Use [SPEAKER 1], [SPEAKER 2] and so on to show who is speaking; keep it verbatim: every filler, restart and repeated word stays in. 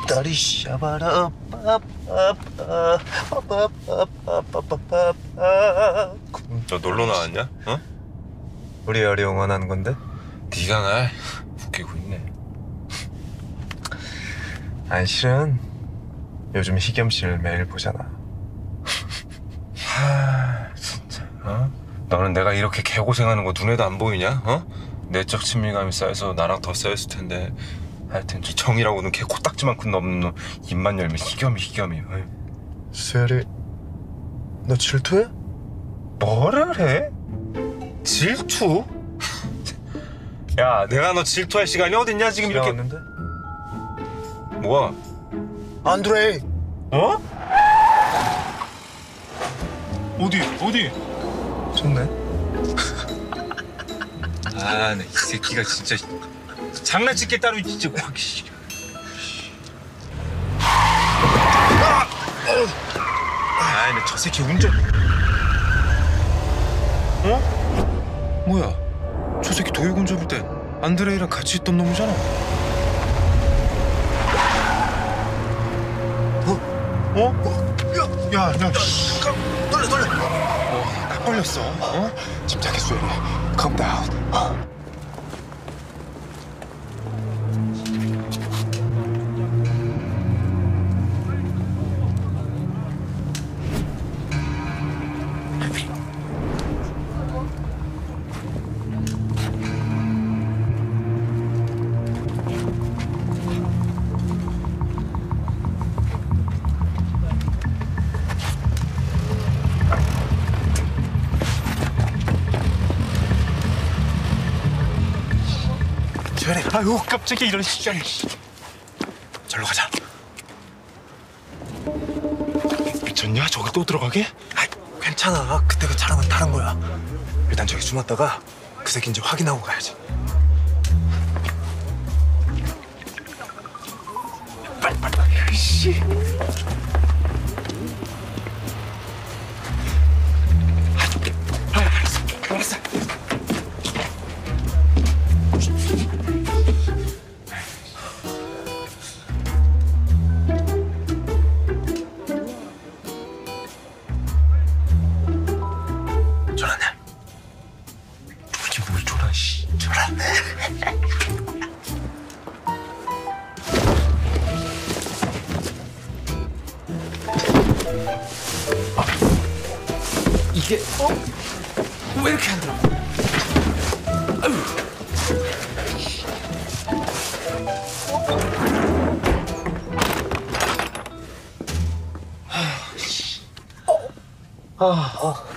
[SPEAKER 1] 딸이 샤바라 빠빠빠빠빠빠빠빠빠.
[SPEAKER 2] 너 놀러 나왔냐? 어?
[SPEAKER 1] 우리 열이 응원하는 건데?
[SPEAKER 2] 네가 날 웃기고 있네.
[SPEAKER 1] 아니 실은 요즘 희겸 씨를 매일 보잖아.
[SPEAKER 2] 하, 진짜. 어? 너는 내가 이렇게 개고생하는 거 눈에도 안 보이냐? 어? 내적 친밀감이 쌓여서 나랑 더 쌓였을 텐데. 하여튼 저 정이라고는 개 코딱지만큼 넘는 놈 입만 열면 희겸이 희겸이. 어이.
[SPEAKER 1] 수열이 너 질투해?
[SPEAKER 2] 뭐를 해? 질투? 야, 내가 너 질투할 시간이 어딨냐 지금 이렇게.
[SPEAKER 1] 왔는데?
[SPEAKER 2] 뭐야?
[SPEAKER 1] 안드레이.
[SPEAKER 2] 어? 어디? 어디?
[SPEAKER 1] 좋네.
[SPEAKER 2] 아, 나 이 새끼가 진짜 장난칠 게 따로 진짜 확. 아, 나 저 새끼 운전. 어? 뭐야? 저 새끼 도요군 잡을 때 안드레이랑 같이 있던 놈이잖아.
[SPEAKER 1] 어?
[SPEAKER 2] 어? 야, 야, 야.
[SPEAKER 1] 돌려 돌려.
[SPEAKER 2] 어, 딱 걸렸어. 어?
[SPEAKER 1] 침착해 수열이. Calm down.
[SPEAKER 2] 저래. 아유, 깜짝이야. 이런 시절. 절로 가자. 미쳤냐? 저기 또 들어가게?
[SPEAKER 1] 아이, 괜찮아. 그때 그 차량은 다른 거야. 일단 저기 숨었다가 그 새끼인지 확인하고 가야지. 빨리 빨리 빨리. 씨. 아, 알았어. 알았어. 졸았네. 이게 뭘 졸아, 씨. 졸았네. 아, 이게 어? 왜 이렇게 안 들어? 아유. 아, 아.